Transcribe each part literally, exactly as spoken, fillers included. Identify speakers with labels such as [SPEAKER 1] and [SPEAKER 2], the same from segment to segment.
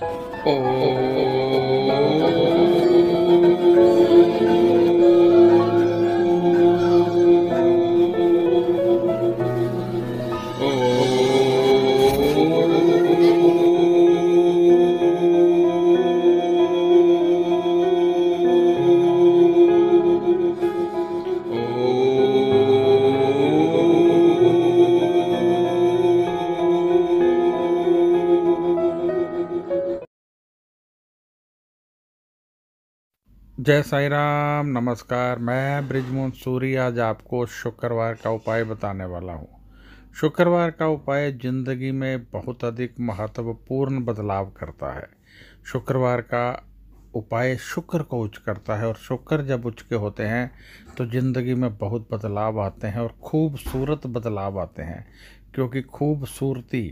[SPEAKER 1] जय साईं राम। नमस्कार। मैं बृजमोहन सूरी आज आपको शुक्रवार का उपाय बताने वाला हूँ। शुक्रवार का उपाय जिंदगी में बहुत अधिक महत्वपूर्ण बदलाव करता है। शुक्रवार का उपाय शुक्र को उच्च करता है और शुक्र जब उच्च के होते हैं तो जिंदगी में बहुत बदलाव आते हैं और खूबसूरत बदलाव आते हैं, क्योंकि खूबसूरती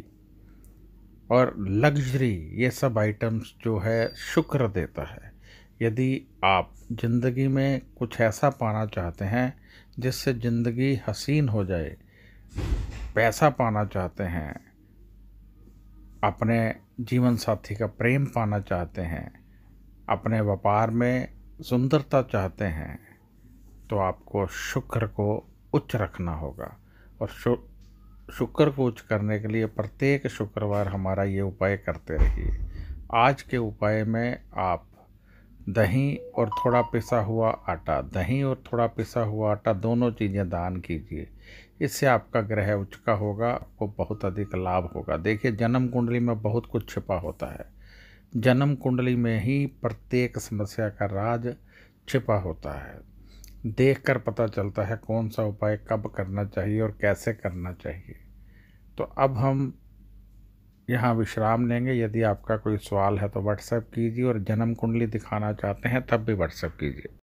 [SPEAKER 1] और लग्जरी ये सब आइटम्स जो है शुक्र देता है। यदि आप ज़िंदगी में कुछ ऐसा पाना चाहते हैं जिससे ज़िंदगी हसीन हो जाए, पैसा पाना चाहते हैं, अपने जीवन साथी का प्रेम पाना चाहते हैं, अपने व्यापार में सुंदरता चाहते हैं, तो आपको शुक्र को उच्च रखना होगा। और शु शुक्र को उच्च करने के लिए प्रत्येक शुक्रवार हमारा ये उपाय करते रहिए। आज के उपाय में आप दही और थोड़ा पिसा हुआ आटा दही और थोड़ा पिसा हुआ आटा दोनों चीज़ें दान कीजिए। इससे आपका ग्रह उच्च का होगा, आपको बहुत अधिक लाभ होगा। देखिए, जन्म कुंडली में बहुत कुछ छिपा होता है। जन्म कुंडली में ही प्रत्येक समस्या का राज छिपा होता है। देखकर पता चलता है कौन सा उपाय कब करना चाहिए और कैसे करना चाहिए। तो अब हम यहाँ विश्राम लेंगे। यदि आपका कोई सवाल है तो व्हाट्सएप कीजिए, और जन्म कुंडली दिखाना चाहते हैं तब भी व्हाट्सएप कीजिए।